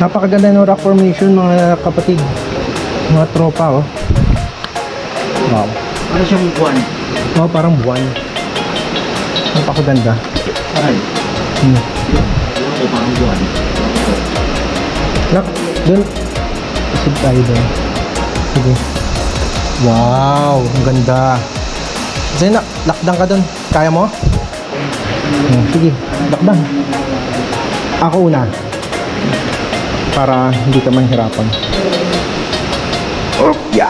Napakaganda ng rock formation mga kapatid. Mga tropa oh. Wow. Ano siyang buwan? Oh, parang buwan. Napakaganda. Ay. Ako parang buwan. Look, dun. Isip tayo dun. Sige. Wow, ang ganda. Kasi lakdang ka dun. Kaya mo? Sige, lakdang. Ako una. Para hindi ka mahirapan. Oh, yeah.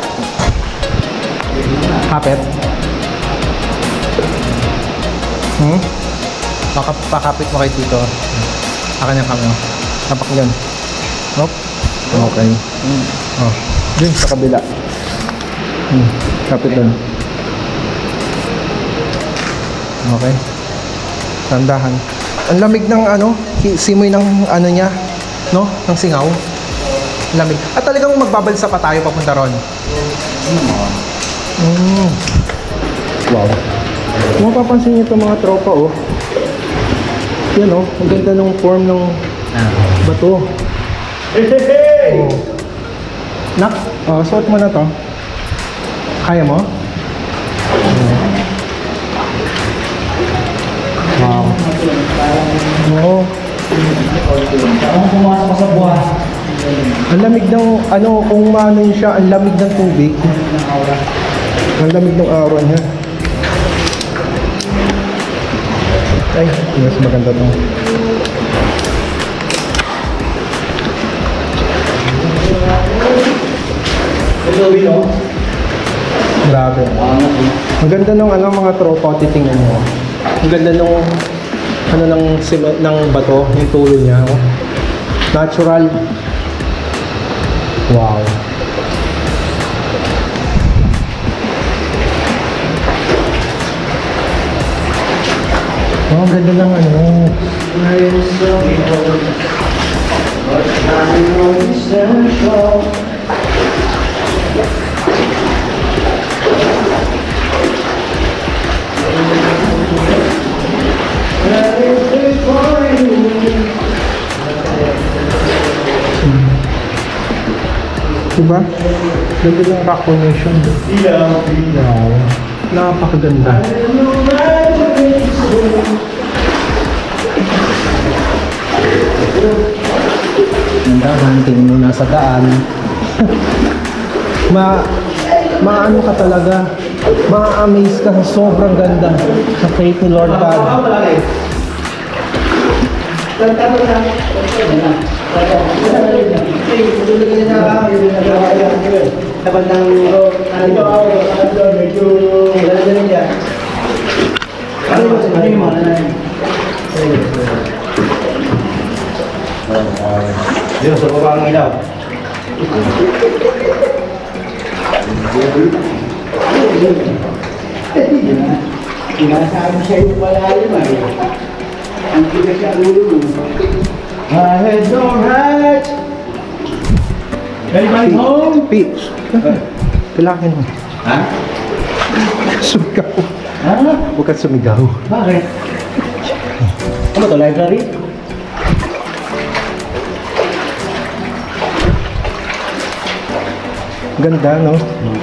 Hapit. Pakapit mo kay Tito. Akin yung kami. Tapak yan. Hop. Okay. Oh. Dun sa kabila. Kapit dun. Okay. Tandahan. Ang lamig ng ano, simoy ng ano niya, no? Ng singaw. Lamig. At talagang magbabalsa pa tayo papunta ron. Wow. Kung mapapansin niyo itong mga tropa, oh. Yan, oh. Ang ganda ng form ng bato. Oh. Nak, suot mo na to. Kaya mo? Wow. Oo. Parang pumasok sa buwan. Ang lamig ng, ano, kung maano yun siya, ang lamig ng tubig. Ang lamig ng aura niya. Ay, mas maganda to. Grabe. Ang ganda ng ano, mga tropa, titingnan mo. Ang ganda ng ano ng bato, yung tulo niya. Oh. Natural. Wow. Oh, ang ganda ng ano. Diba? Ganda ng rock formation. Wow. Napakaganda. Nandahan, tingin mo nasa daan. Maano ka talaga. Ma-amaze ka sa sobrang ganda sa faith ni Lord God. Dito sa baba ng ilaw. Sinasabi siya yung malalim ay. Ang tigas siya ulo mo. My head's alright. Everybody's home? Peach. Pilakin mo. Ha? Sumigaw. Ha? Huwag kang sumigaw. Bakit? Ano to, library? Ganda, no?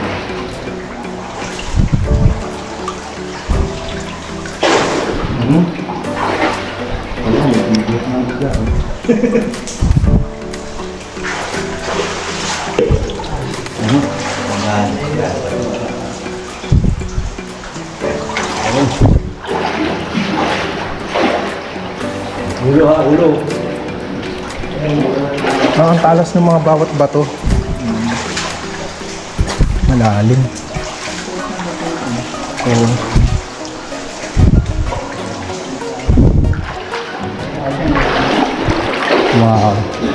Ulo ha, ulo. Ang talas ng mga bawat bato. Malalim. Oh. Wow.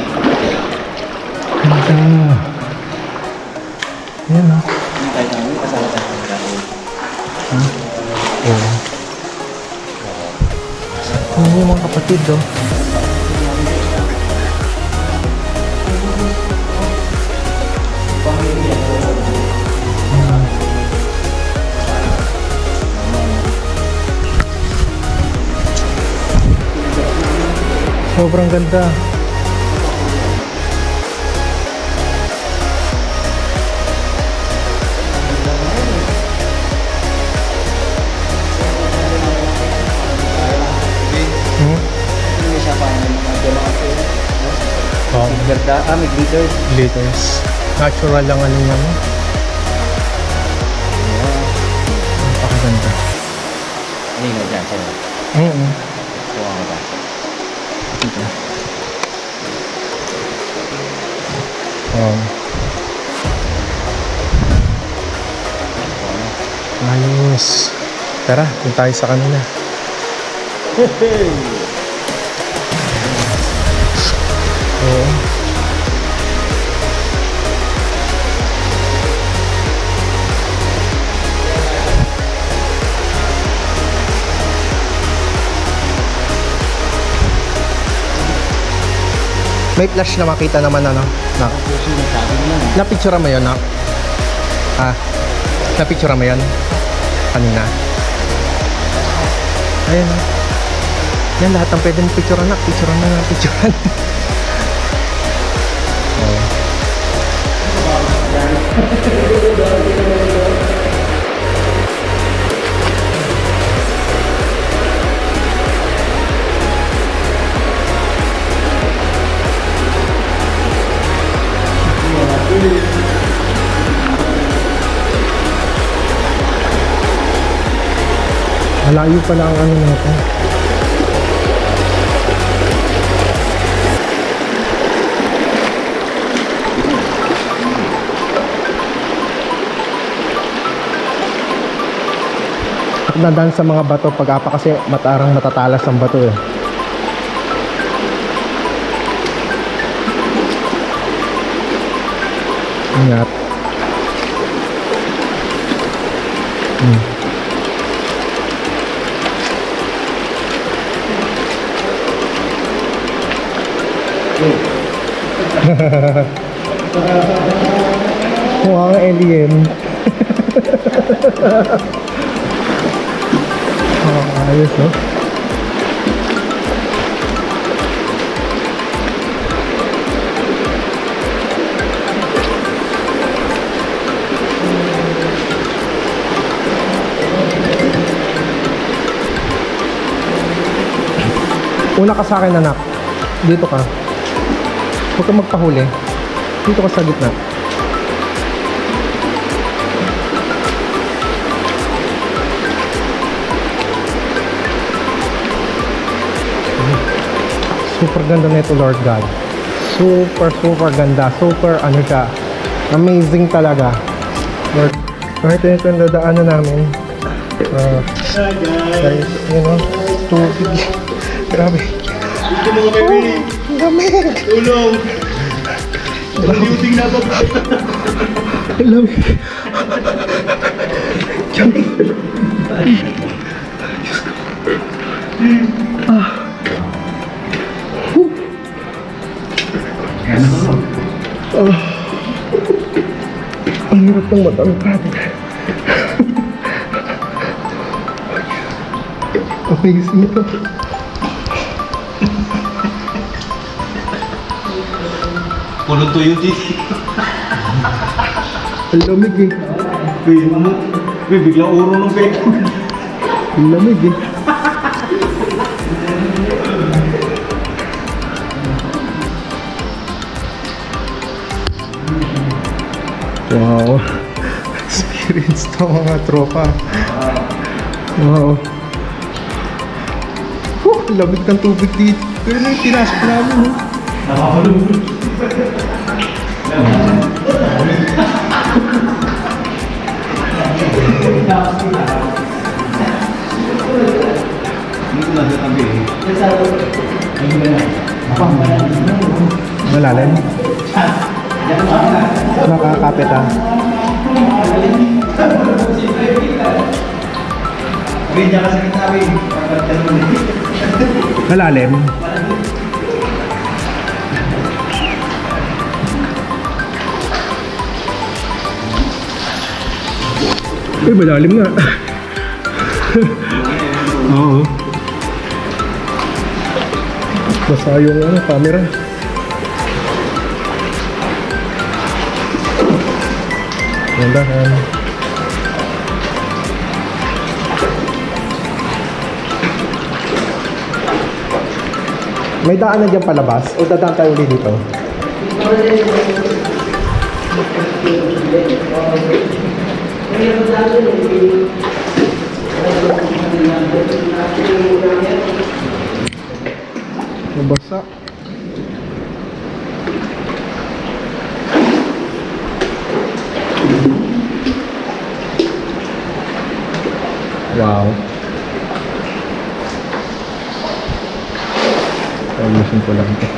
Ganda. Yan, ha? Oh. Ano yung mga kapatid, oh. Sobrang ganda. may glitters. Glitters. Natural lang ano niya, no? Napakaganda. Ano yun dyan? Sa'yo? Kuha ko ba? Dito. Ayos. Tara, punta tayo sa kanila. Oo. May flash na makita naman ano? Na. Napicture mo yun, no? Ah, napicture mo yun? Kanina. Ayan, no? Yan, lahat ng pwede mong picturean na. Picturean na, picturean. Oh. Malayo pala ang ano natin. At nadaan sa mga bato pag-apa kasi matatalas ang bato eh. Ingat. Mukha kang alien. Ayos, no? Una ka sa akin, anak. Dito ka. Huwag ka magpahuli. Dito ka sa gitna. Super ganda nito, Lord God. Super ganda. Super ano siya. Amazing talaga. Lord. Ito yung dadaanan namin. Guys, you know, tubig. Grabe. Ito mga baby. Ang dami. Tulong. Beauting na ba? Ang dami. Ang hirap ng matangkad. Amazing ito. Pulong tuyo dito. Ang lamig eh. Biglang uro ng peko. Ang lamig eh. Wow. Experience to mga tropa. Wow. Lamig ng tubig dito. Pero yung pinasok namin, no? Nakakalungkot. Malalim? Nakakapit ah. Malalim? Uy, malalim nga. Oo. Basa yung ano, camera. Gandahan. May daan na dyan palabas o dadaan tayo ulit dito? Nabasa. Wow. Ayusin ko lang ito.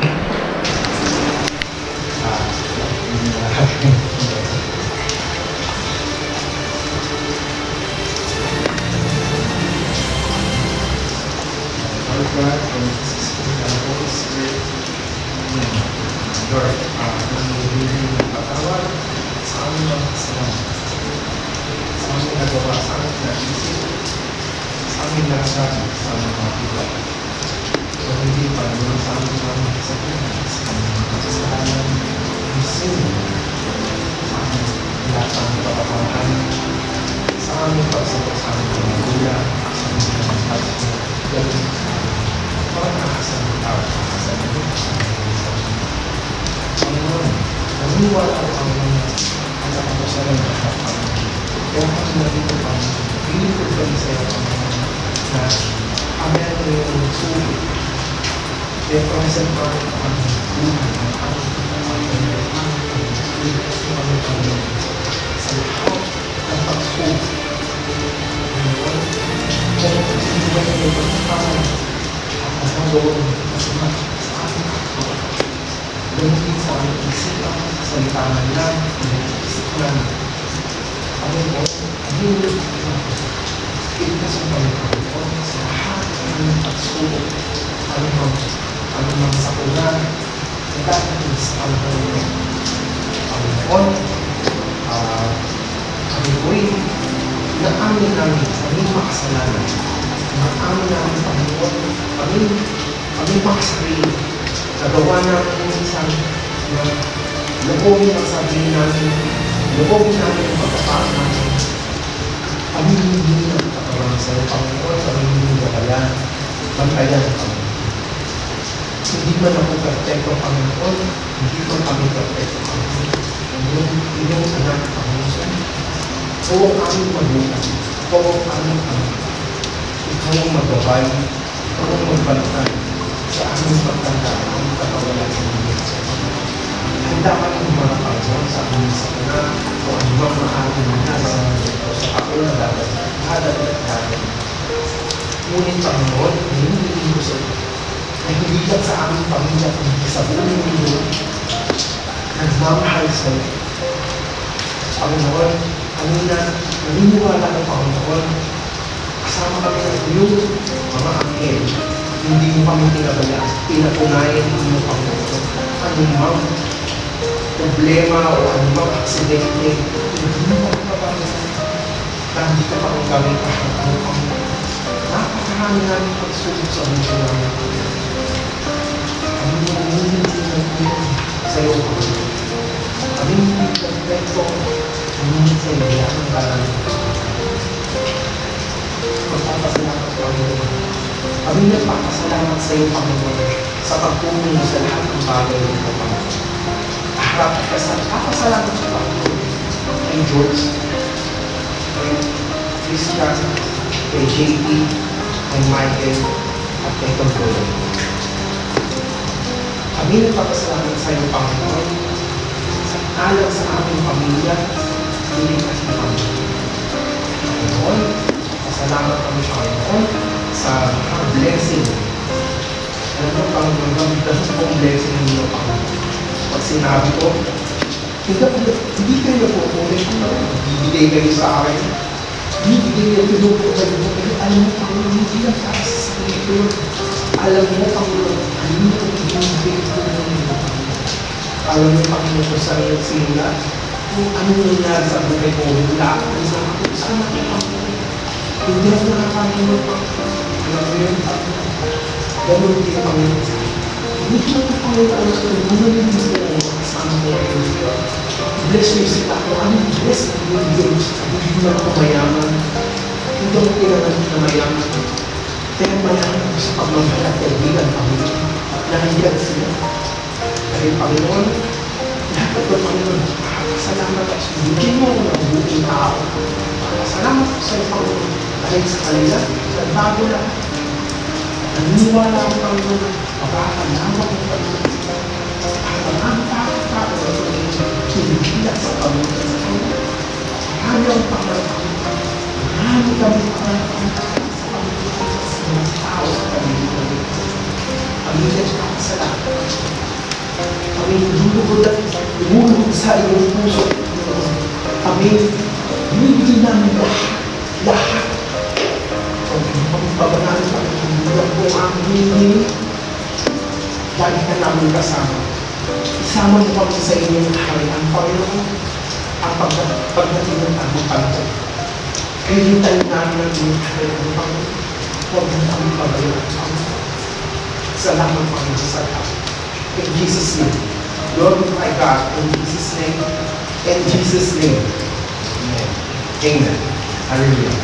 Dapat ko, Panginoon, salamat at bigyan mo ako ng buong tao. Salamat ko sa iyo, Panginoon, dahil sa kanila, sa bago lang. Naniniwala ako, Panginoon, pagkakalawa ko, Panginoon. Ang tao, hindi sa Panginoon. Marami ang Panginoon. Marami kami Panginoon sa mga tao sa Panginoon. Pamilya sa kasalanan. Kami lumulog sa iyong puso. Kami binibigyan namin lahat. Kung pagpapanalan kami, hindi po ang hinihingi. Lagi ka namin kasama. Isama mo kami sa inyong kaharian, Panginoon, ang pagdating ng tamang panahon. Kaya hintayin namin ang inyong kaharian, Panginoon. Huwag mo kami pabayaan, Panginoon. Salamat, Panginoon, sa lahat. In Jesus' name. Glorify God in Jesus' name. In Jesus' name. Amen. Amen. Hallelujah.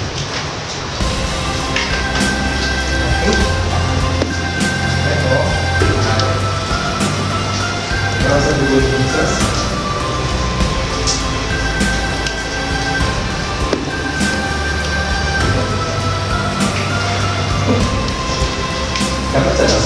Okay. Ito. Para sa dugo ni Jesus. Dapat sa